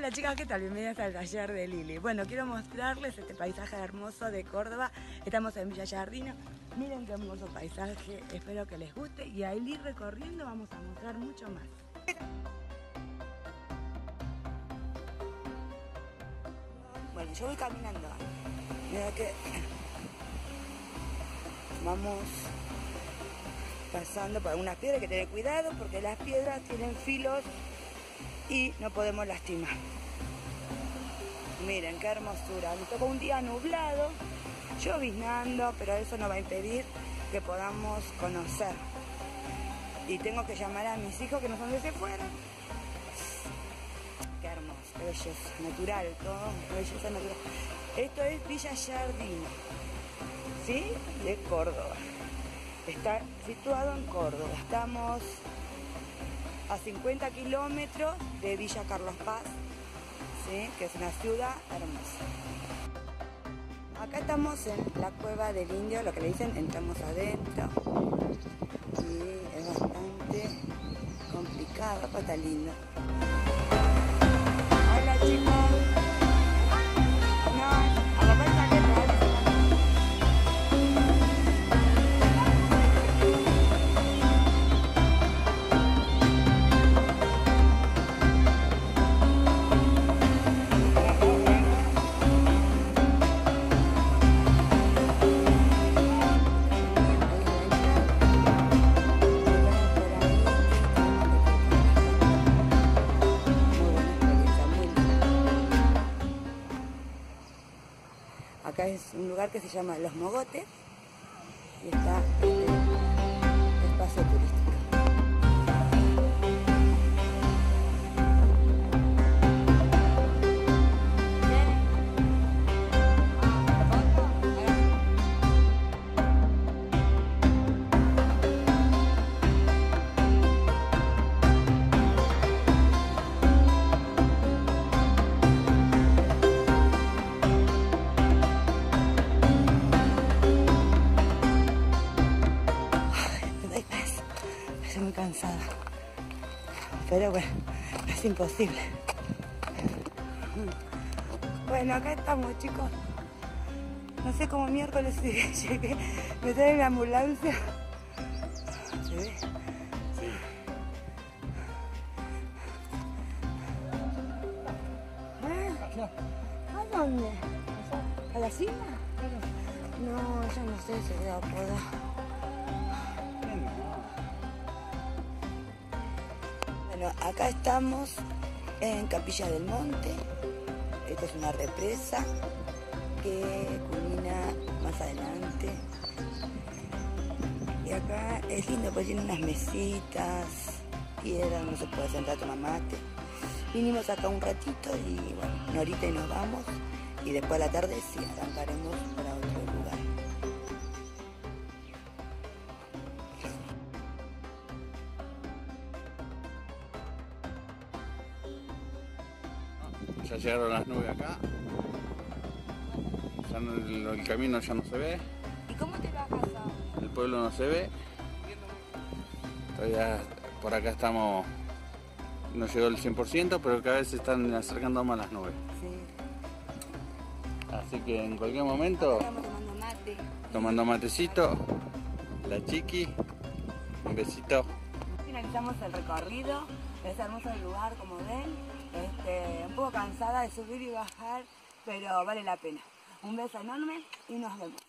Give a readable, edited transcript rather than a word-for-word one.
Hola chicas, ¿qué tal? Bienvenidas al taller de Lili. Bueno, quiero mostrarles este paisaje hermoso de Córdoba. Estamos en Villa Giardino. Miren qué hermoso paisaje, espero que les guste y al ir recorriendo vamos a mostrar mucho más. Bueno, yo voy caminando. Mira que vamos pasando por algunas piedras, hay que tener cuidado porque las piedras tienen filos y no podemos lastimar. Miren qué hermosura. Nos tocó un día nublado, lloviznando, pero eso no va a impedir que podamos conocer. Y tengo que llamar a mis hijos que no son de se fueron. Qué hermoso, qué belleza natural, todo, qué belleza natural. Esto es Villa Giardino, ¿sí? De Córdoba. Está situado en Córdoba. Estamos a 50 kilómetros de Villa Carlos Paz, ¿sí? Que es una ciudad hermosa. Acá estamos en la cueva del Indio, lo que le dicen, entramos adentro y es bastante complicado, pero está lindo. Hola chicos. Acá es un lugar que se llama Los Mogotes y está este espacio turístico. Estoy muy cansada, pero bueno, es imposible. Bueno, acá estamos chicos. No sé cómo miércoles llegué, me trae mi ambulancia. ¿Se ve? Sí. ¿A dónde? ¿A la cima? No, yo no sé si voy a poder. Bueno, acá estamos en Capilla del Monte. Esta es una represa que culmina más adelante. Y acá es lindo porque tiene unas mesitas, piedras, no se puede sentar a tomar mate. Vinimos acá un ratito y bueno, una horita y nos vamos. Y después a la tarde sí arrancaremos para otro lugar. Ya llegaron las nubes acá, ya no, el camino ya no se ve. ¿Y cómo te va a casa? El pueblo no se ve. Todavía por acá estamos, no llegó el 100%, pero cada vez se están acercando más las nubes. Sí. Así que en cualquier momento, Estamos tomando mate. tomando matecito, la chiqui, un besito. Finalizamos el recorrido, es hermoso el lugar como ven. Un poco cansada de subir y bajar, pero vale la pena. Un beso enorme y nos vemos.